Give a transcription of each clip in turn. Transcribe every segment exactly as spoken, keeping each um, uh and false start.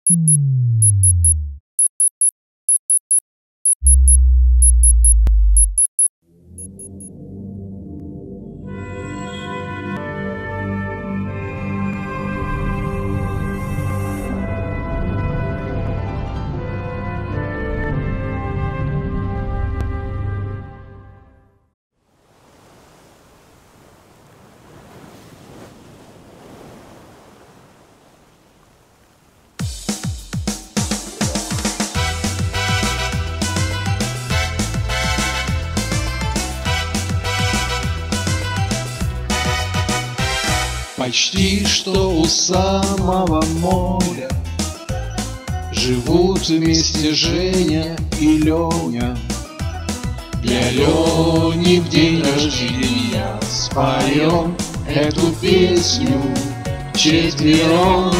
Почти что у самого моря живут вместе Женя и Леня. Для Лени в день рождения споем эту песню четвером.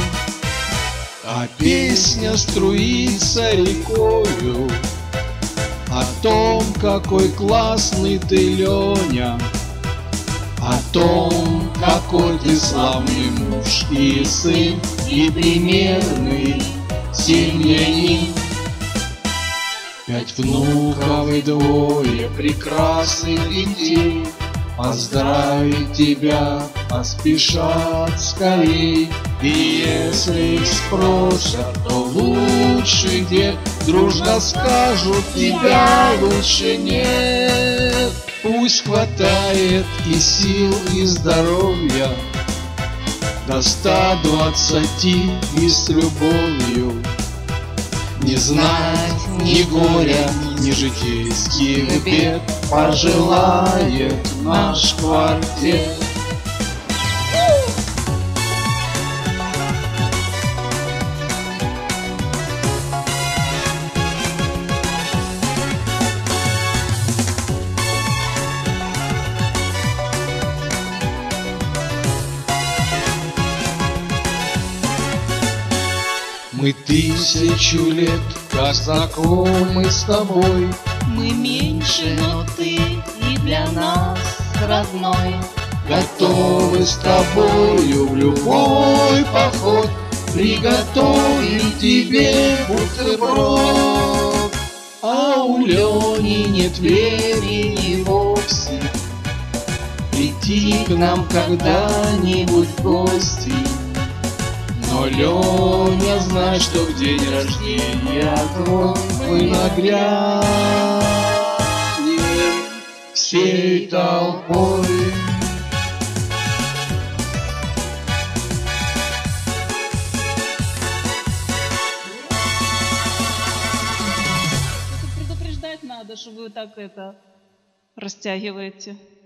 А песня струится рекою о том, какой классный ты, Леня, о том, какой ты славный муж и сын, и примерный семьянин. Пять внуков и двое прекрасных детей поздравить тебя поспешат скорей. И если их спросят, то лучший дед, дружно скажут, тебя лучше нет. Пусть хватает и сил, и здоровья до ста двадцати, и с любовью не знать ни горя, ни житейских бед пожелает наш квартет. Мы тысячу лет как знакомы с тобой. Мы меньше, но ты и для нас родной. Готовы с тобою в любой поход приготовить тебе бутерброд. А у Лени нет времени вовсе прийти к нам когда-нибудь в гости. Но, Леня, знай, что в день рождения твой мы нагрянем всей толпой. Предупреждать надо, что вы так это растягиваете.